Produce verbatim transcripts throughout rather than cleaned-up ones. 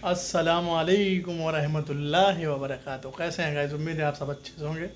अस्सलामु अलैकुम वरहमतुल्लाहि वबरकातुहू। कैसे हैं गाइस? उम्मीद है आप सब अच्छे से होंगे।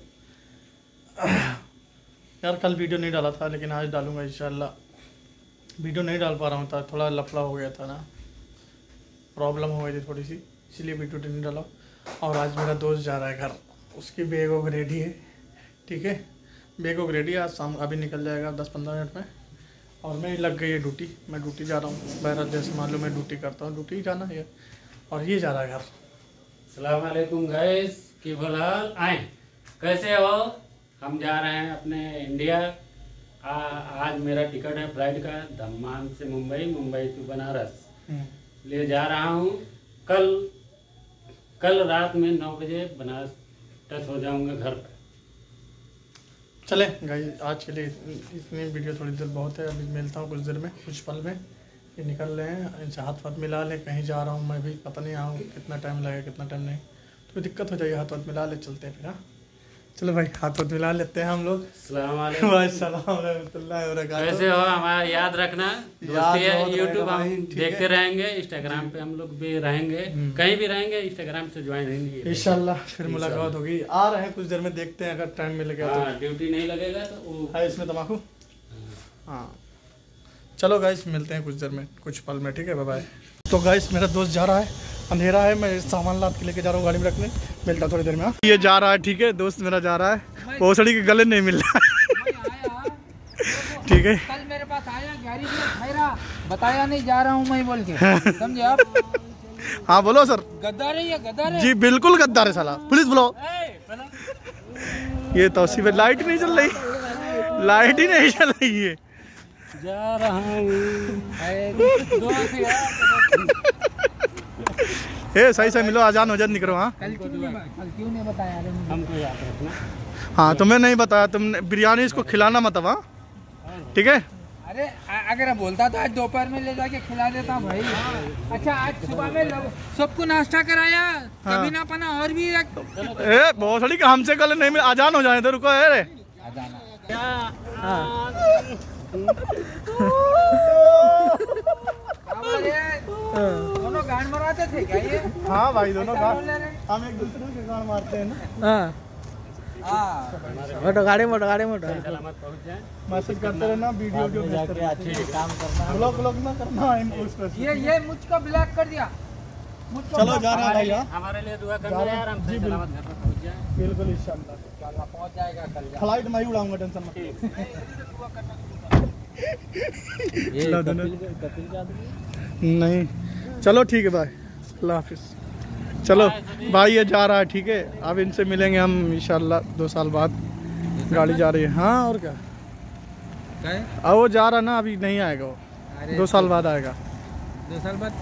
यार कल वीडियो नहीं डाला था लेकिन आज डालूंगा इंशाल्लाह। वीडियो नहीं डाल पा रहा हूँ था, थोड़ा लफड़ा हो गया था ना, प्रॉब्लम हो गई थी थोड़ी सी, इसलिए वीडियो नहीं डाला। और आज मेरा दोस्त जा रहा है घर, उसकी बैग वग रेडी है। ठीक है, बैग वग रेडी है, आज शाम अभी निकल जाएगा दस पंद्रह मिनट में। और मैं लग गई है ड्यूटी, मैं ड्यूटी जा रहा हूँ। बहरहाल जैसे मालूम मैं ड्यूटी करता हूँ, ड्यूटी जाना है। और ये जा रहा है घर। अस्सलाम वालेकुम गाइस, की हाल आए कैसे हो? हम जा रहे हैं अपने इंडिया। आ, आज मेरा टिकट है फ्लाइट का दम्माम से मुंबई, मुंबई टू बनारस ले जा रहा हूँ। कल कल रात में नौ बजे बनारस टच हो जाऊंगा घर पर। चले गाइस, आज के लिए इतनी वीडियो थोड़ी देर बहुत है। अभी मिलता हूँ कुछ देर में, कुछ पल में। ये निकल रहे हैं, इनसे हाथ वाथ मिला ले। कहीं जा रहा हूँ मैं भी, पता नहीं आऊँ कितना टाइम लगेगा कितना टाइम नहीं, तो दिक्कत हो जाएगी। हाथ वाथ मिला ले, चलते हैं फिर। हाँ चलो भाई, हाथ वाथ मिला लेते हैं हम लोग। अस्सलाम वालेकुम। कैसे हो? हमारा याद रखना, दोस्ती है। यूट्यूब हम देखते रहेंगे, इंस्टाग्राम पे हम लोग भी रहेंगे, कहीं भी रहेंगे इंस्टाग्राम से ज्वाइन रहेंगे इंशाल्लाह। फिर मुलाकात होगी, आ रहे हैं कुछ देर में, देखते हैं अगर टाइम मिल गया तो। ड्यूटी नहीं लगेगा तो है इसमें तम्बाकू। हाँ चलो गाइस, मिलते हैं कुछ देर में, कुछ पल में। ठीक है, बाय बाय। तो गाइस मेरा दोस्त जा रहा है, अंधेरा है, मैं सामान लाद के लेके जा रहा हूँ गाड़ी में रखने। मिलता थोड़ी देर में। ये जा रहा है, ठीक है, दोस्त मेरा जा रहा है। वो सड़ी के गले नहीं मिल रहा है। ठीक है, कल मेरे पास आया गाड़ी में खैरा, बताया नहीं जा रहा हूँ मैं बोल के, समझे आप? हाँ बोलो सर। गद्दार है ये, गद्दार है जी, बिल्कुल गद्दार है साला। पुलिस बुलाओ। ये तौसीफ है, लाइट नहीं चल रही, लाइट ही नहीं चल रही है। जा रहा हूँ। ए सही से मिलो, आजान हो जाए, निकलो। हाँ कल क्यों नहीं, कल क्यों नहीं बताया? हमको याद रखना। हाँ तुम्हें नहीं बताया, तुमने बिरयानी इसको खिलाना मत। हाँ ठीक है। अरे अगर बोलता तो आज दोपहर में ले जाके खिला देता भाई। अच्छा आज सुबह में सबको नाश्ता कराया, हाँ। कभी ना पना और भी एक... ए बहुत सड़ी का हमसे गले नहीं मिले, आजान हो जाए तो रुको। अरे दोनों गांड मराते थे क्या ये? हाँ भाई, दोनों गांड, हम एक दूसरे के गांड मारते हैं ना। हाँ मोटो गाड़ी मोटो गाड़ी मोटो सलामत पहुंच जाए। मैसेज करते रहना, वीडियो वीडियो भेजते रहना, काम करना, ब्लॉग ब्लॉग ना करना इनको उस पर। ये ये मुझको ब्लैक कर दिया। मुझको चलो जा रहा है भाई। हाँ हमारे लिए दुआ करना यार, हम सही सलामत घर पर पहुंच जाए। बिल्कुल इंशाल्लाह पहुंच जाएगा कल। फ्लाइट मैं ही उड़ाऊंगा, टेंशन मत नहीं। चलो ठीक है भाई, अल्लाह हाफिज। चलो भाई, ये जा रहा है, ठीक है। अब इनसे मिलेंगे हम इंशाल्लाह दो साल बाद। गाड़ी जा रही है। हाँ और क्या, अब वो जा रहा ना, अभी नहीं आएगा वो, दो साल बाद आएगा। दो साल बाद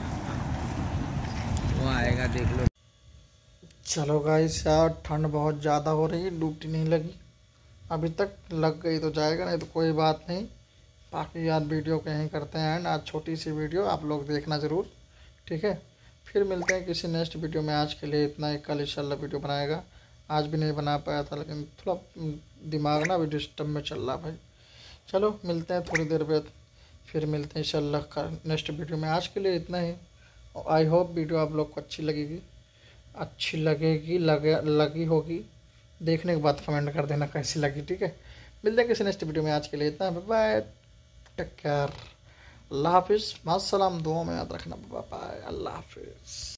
वो आएगा, देख लो। चलो गाइस यार, ठंड बहुत ज़्यादा हो रही है, ड्यूटी नहीं लगी अभी तक, लग गई तो जाएगा, नहीं तो कोई बात नहीं। बाकी यार वीडियो कहीं करते हैं एंड आज छोटी सी वीडियो आप लोग देखना ज़रूर, ठीक है। फिर मिलते हैं किसी नेक्स्ट वीडियो में। आज के लिए इतना ही, कल इंशाल्लाह वीडियो बनाएगा। आज भी नहीं बना पाया था, लेकिन थोड़ा दिमाग ना अभी डिस्टर्ब में चल रहा भाई। चलो मिलते हैं थोड़ी देर बाद, फिर मिलते हैं इंशाल्लाह नेक्स्ट वीडियो में। आज के लिए इतना ही। आई होप वीडियो आप लोग को अच्छी लगेगी, अच्छी लगेगी लगे लगी होगी। देखने के बाद कमेंट कर देना कैसी लगी, ठीक है। मिलते हैं किसी नेक्स्ट वीडियो में। आज के लिए इतना, बाय बाय, टेक केयर, अल्लाह हाफिज़, मास्सलाम। दुआ में याद रखना, बाय बाय, अल्लाह हाफिज़।